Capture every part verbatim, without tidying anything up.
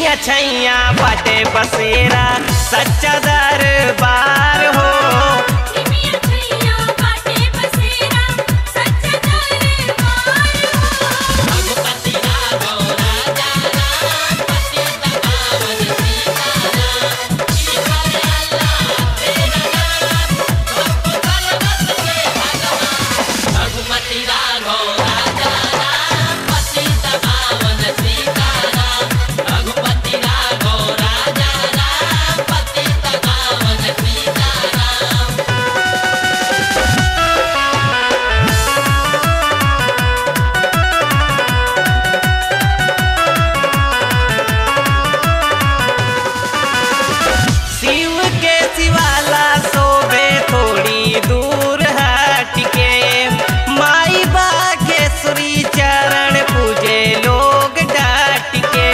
निमिया छैया बाटे बसेरा सच्चा दरबार हो। निमिया छैया बाटे बसेरा सच्चा दरबार हो। रघुपति राघव राजा राम पति तकावन सीताराम ईश्वर अल्लाह तेरा नाम सबको सर्वस्व से भगवान। रघुपति राघव राजा राम पति तकावन सीताराम रघुपति राघव राजा राम पति तकावन सीताराम। शिव के शिवाला शोभे थोड़ी दूर हटके माई बागेश्वरी चरण पूजे लोग डट के।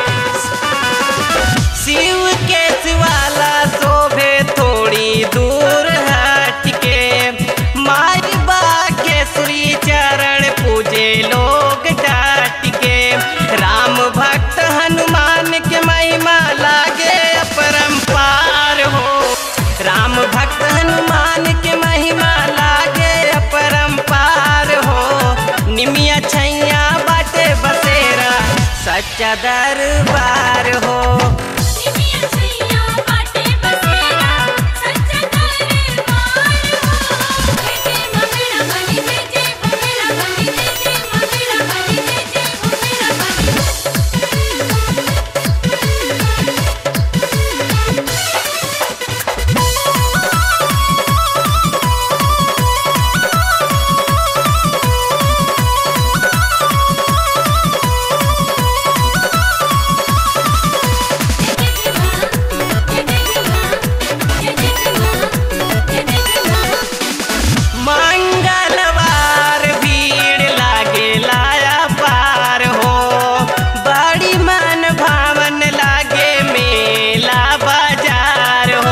शिव के शिवाला शोभे थोड़ी दूर हटके माई बागेश्वरी चरण पूजे लोग डट के। राम भक्त हनुमान के महिमा लागे अपरंपार हो। राम भक्त हनुमान के महिमा लागे अपरंपार हो। निमिया छैया बाटे बसेरा सच्चा दरबार हो। निमिया छैया बाटे बसेरा सच्चा दरबार हो। जय जय मंगला बली जय जय मंगला बली जय जय मंगला बली जय जय मंगला मंगलवार भीड़ लागे लाया पार हो। बड़ी मन भावन लागे मेला बाजार हो।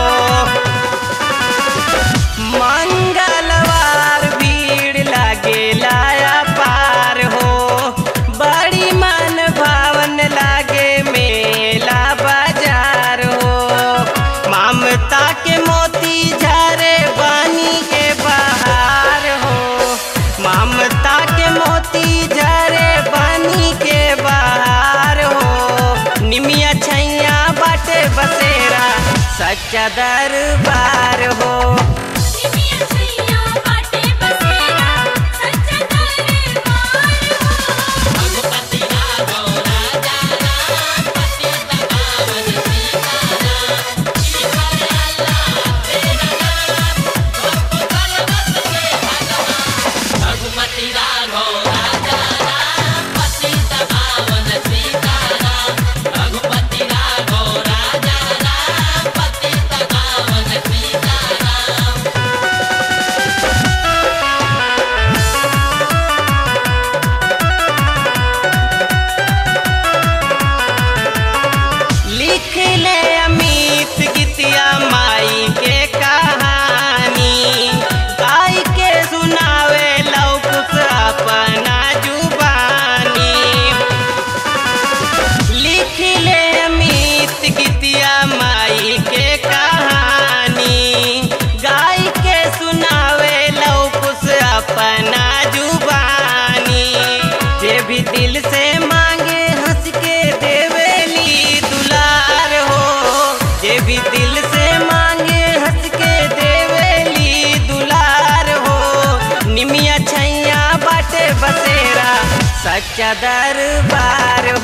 मंगलवार भीड़ लागे लाया पार हो। बड़ी मन भावन लागे मेला बाजार हो। ममता के मोती झरे बानी के बहार हो। ममता के मोती झरे बानी के बहार हो। निमिया छैया बाटे बसेरा सच्चा दरबार हो। निमिया छैया बाटे बसेरा सच्चा दरबार हो। रघुपति राघव राजा राम पति तकावन सीताराम ईश्वर अल्लाह तेरा नाम सबको सर्वस्व से भगवान। रघुपति राघव राजा राम पति तकावन सीताराम रघुपति राघव राजा राम पति तकावन सीताराम। लिख ले अमित गीतिया माई के कहानी गाय के सुनावे लौकुश अपना जुबानी। लिख ले अमित गीतिया माई के कहानी गाय के सुनावे लौकुश अपना जुबानी। जे भी दिल से मांगे हंस के देवेली दुलार हो। जे भी दिल से मांगे हंस के देवेली दुलार हो। निमिया छैया बाटे बसेरा सच्चा दरबार